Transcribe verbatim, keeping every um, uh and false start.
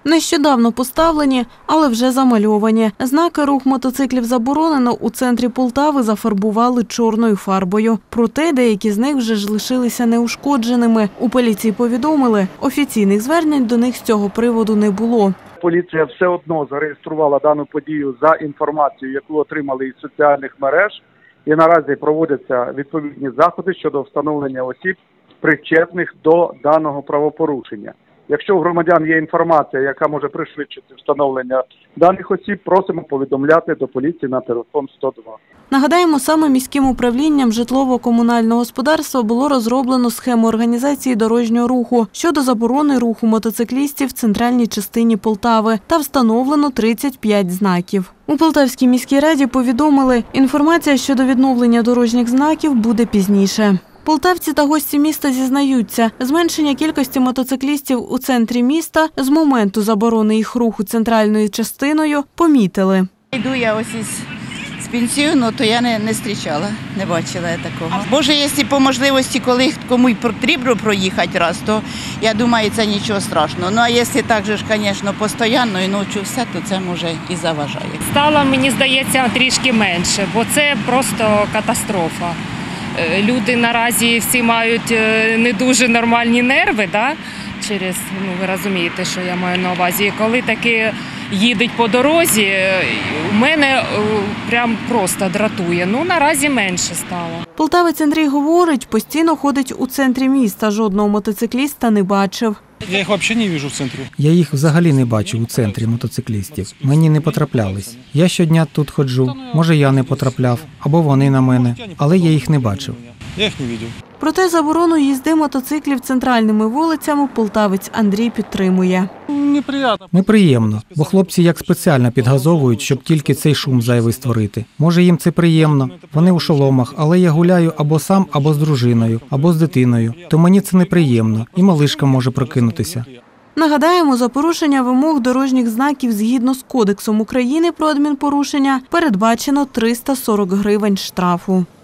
Нещодавно поставлені, але вже замальовані. Знаки «Рух мотоциклів заборонено» у центрі Полтави зафарбували чорною фарбою. Проте деякі з них вже ж лишилися неушкодженими. У поліції повідомили, офіційних звернень до них з цього приводу не було. Поліція все одно зареєструвала дану подію за інформацією, яку отримали із соціальних мереж. І наразі проводяться відповідні заходи щодо встановлення осіб, причетних до даного правопорушення. Якщо у громадян є інформація, яка може пришвидшити встановлення даних осіб, просимо повідомляти до поліції на телефон сто два. Нагадаємо, саме міським управлінням житлово-комунального господарства було розроблено схему організації дорожнього руху щодо заборони руху мотоциклістів в центральній частині Полтави та встановлено тридцять п'ять знаків. У Полтавській міській раді повідомили, інформація щодо відновлення дорожніх знаків буде пізніше. Полтавці та гості міста зізнаються, зменшення кількості мотоциклістів у центрі міста з моменту заборони їх руху центральною частиною помітили. Йду я ось із з пенсіону, то я не, не зустрічала, не бачила я такого. Може, якщо по можливості, коли комусь потрібно проїхати раз, то я думаю, це нічого страшного. Ну, а якщо так же ж, звісно, постійно і ночі все, то це може і заважає. Стало, мені здається, трішки менше, бо це просто катастрофа. Люди наразі всі мають не дуже нормальні нерви, да? Через, ну, ви розумієте, що я маю на увазі. І коли таки їдуть по дорозі, у мене прям просто дратує. Ну, наразі менше стало. Полтавець Андрій говорить, постійно ходить у центрі міста, жодного мотоцикліста не бачив. Я їх взагалі не бачу в центрі. Я їх взагалі не бачу у центрі мотоциклістів. Мені не потраплялись. Я щодня тут ходжу. Може, я не потрапляв, або вони на мене, але я їх не бачив. Я їх не бачив. Проте заборону їзди мотоциклів центральними вулицями полтавець Андрій підтримує. Неприємно. Неприємно, бо хлопці як спеціально підгазовують, щоб тільки цей шум зайвий створити. Може, їм це приємно, вони у шоломах, але я гуляю або сам, або з дружиною, або з дитиною. То мені це неприємно, і малишка може прокинутися. Нагадаємо, за порушення вимог дорожніх знаків згідно з Кодексом України про адмінпорушення передбачено триста сорок гривень штрафу.